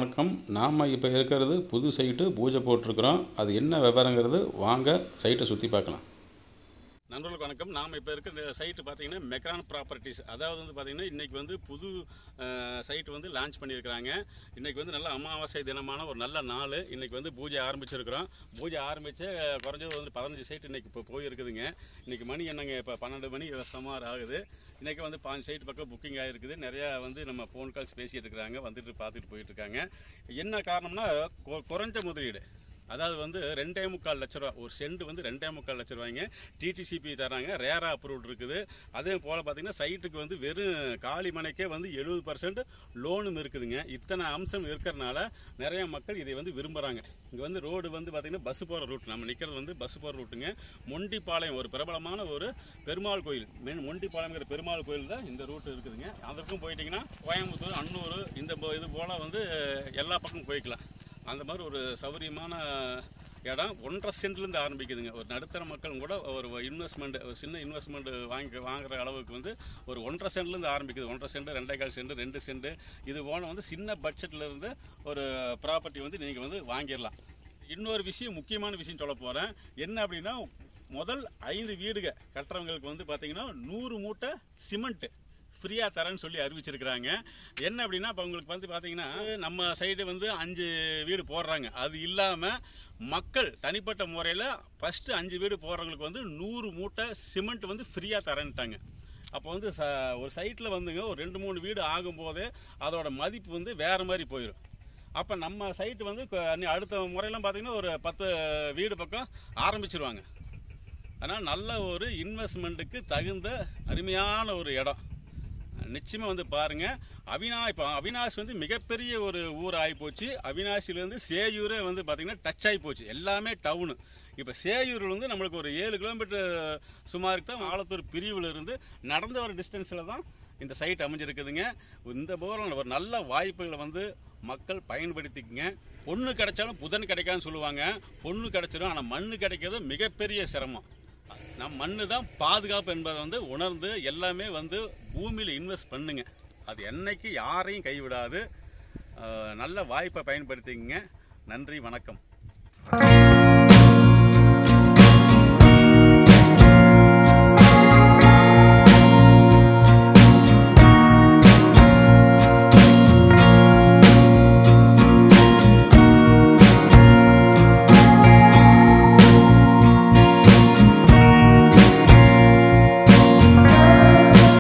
வணக்கம். நாம் இப்போ இருக்கிறது புது சைட்டு பூஜை போட்டிருக்கிறோம். அது என்ன விவரங்கிறது வாங்க சைட்டை சுற்றி பார்க்கலாம். நண்பர்களுக்கு வணக்கம். நாம் இப்போ இருக்கிற சைட்டு பார்த்தீங்கன்னா மெக்ரான் ப்ராப்பர்ட்டிஸ். அதாவது வந்து பார்த்தீங்கன்னா இன்றைக்கி வந்து புது சைட்டு வந்து லான்ச் பண்ணியிருக்கிறாங்க. இன்றைக்கி வந்து நல்ல அமாவாசை தினமான ஒரு நல்ல நாள். இன்றைக்கி வந்து பூஜை ஆரம்பிச்சிருக்கிறோம். பூஜை ஆரம்பித்து குறைஞ்சது வந்து 15 சைட்டு இன்றைக்கி இப்போ போயிருக்குதுங்க. இன்றைக்கி மணி என்னங்க இப்போ 12 மணி சுமார் ஆகுது. இன்றைக்கி வந்து 5 சைட்டு பக்கம் புக்கிங் ஆகிருக்குது. நிறையா வந்து நம்ம ஃபோன் கால்ஸ் பேசிகிட்டு இருக்கிறாங்க, வந்துட்டு பார்த்துட்டு போயிட்டுருக்காங்க. என்ன காரணம்னா குறைஞ்ச முதலீடு, அதாவது வந்து 2.25 லட்ச ரூபா ஒரு சென்ட் வந்து 2.25 லட்ச ரூபாய்ங்க. டிடிசிபி தராங்க, ரேரா அப்ரூவ்ட் இருக்குது. அதே போல் பார்த்தீங்கன்னா சைட்டுக்கு வந்து வெறும் காலி மனைக்கே வந்து 70% லோனும் இருக்குதுங்க. இத்தனை அம்சம் இருக்கிறனால நிறைய மக்கள் இதை வந்து விரும்புகிறாங்க. இங்கே வந்து ரோடு வந்து பார்த்தீங்கன்னா பஸ் போகிற ரூட், நம்ம நிற்கிறது வந்து பஸ் போகிற ரூட்டுங்க. மொண்டிப்பாளையம் ஒரு பிரபலமான ஒரு பெருமாள் கோயில், மொண்டிப்பாளையங்கிற பெருமாள் கோயில் தான் இந்த ரூட்டு இருக்குதுங்க. அதற்கும் போயிட்டிங்கன்னா கோயம்புத்தூர், அன்னூர் இந்த இது போல் வந்து எல்லா பக்கமும் போய்க்கலாம். அந்த மாதிரி ஒரு சௌகரியமான இடம். 1.5 சென்ட்லேருந்து ஆரம்பிக்குதுங்க. ஒரு நடுத்தர மக்களும் கூட ஒரு இன்வெஸ்ட்மெண்ட், ஒரு சின்ன இன்வெஸ்ட்மெண்ட் வாங்குற அளவுக்கு வந்து ஒரு 1.5 சென்ட்லேருந்து ஆரம்பிக்குது. 1.5 சென்ட், 2.25 சென்ட், 2 சென்ட் இது போல வந்து சின்ன பட்ஜெட்லேருந்து ஒரு ப்ராப்பர்ட்டி வந்து நீங்கள் வந்து வாங்கிடலாம். இன்னொரு விஷயம், முக்கியமான விஷயம் சொல்ல போகிறேன். என்ன அப்படின்னா, முதல் 5 வீடுக கட்டுறவங்களுக்கு வந்து பார்த்தீங்கன்னா 100 மூட்டை சிமெண்ட் ஃப்ரீயாக தரேன்னு சொல்லி அறிவிச்சிருக்கிறாங்க. என்ன அப்படின்னா, இப்போ உங்களுக்கு வந்து பார்த்தீங்கன்னா நம்ம சைடு வந்து 5 வீடு போடுறாங்க. அது இல்லாமல் மக்கள் தனிப்பட்ட முறையில் ஃபஸ்ட்டு 5 வீடு போடுறவங்களுக்கு வந்து 100 மூட்டை சிமெண்ட் வந்து ஃப்ரீயாக தரேன்ட்டாங்க. அப்போ வந்து ஒரு சைட்டில் வந்துங்க ஒரு 2-3 வீடு ஆகும்போதே அதோட மதிப்பு வந்து வேறு மாதிரி போயிடும். அப்போ நம்ம சைட்டு வந்து அடுத்த முறையெல்லாம் பார்த்தீங்கன்னா ஒரு 10 வீடு பக்கம் ஆரம்பிச்சிருவாங்க. அதனால் நல்ல ஒரு இன்வெஸ்ட்மெண்ட்டுக்கு தகுந்த அருமையான ஒரு இடம். நிச்சயமாக வந்து பாருங்கள். இப்போ அவினாஷ் வந்து மிகப்பெரிய ஒரு ஊர் ஆகிப்போச்சு. அவினாஷிலேருந்து சேயூரே வந்து பார்த்திங்கன்னா டச் ஆகி போச்சு. எல்லாமே டவுனு. இப்போ சேயூரில் வந்து நம்மளுக்கு ஒரு 7 கிலோமீட்டர் சுமாருக்கு தான் ஆலத்தூர் பிரிவில் இருந்து நடந்த ஒரு டிஸ்டன்ஸில் தான் இந்த சைட் அமைஞ்சிருக்குதுங்க. இந்த போல ஒரு நல்ல வாய்ப்புகளை வந்து மக்கள் பயன்படுத்திக்கங்க. பொண்ணு கிடைச்சாலும் புதன் கிடைக்காதுன்னு சொல்லுவாங்க. பொண்ணு கிடைச்சிடும், ஆனால் மண்ணு கிடைக்கிறது மிகப்பெரிய சிரமம். நம் மண்ணு தான் பாதுகாப்பு என்பதை வந்து உணர்ந்து எல்லாமே வந்து பூமியில் இன்வெஸ்ட் பண்ணுங்க. அது என்னைக்கு யாரையும் கைவிடாது. நல்ல வாய்ப்பை பயன்படுத்திக்கங்க. நன்றி, வணக்கம்.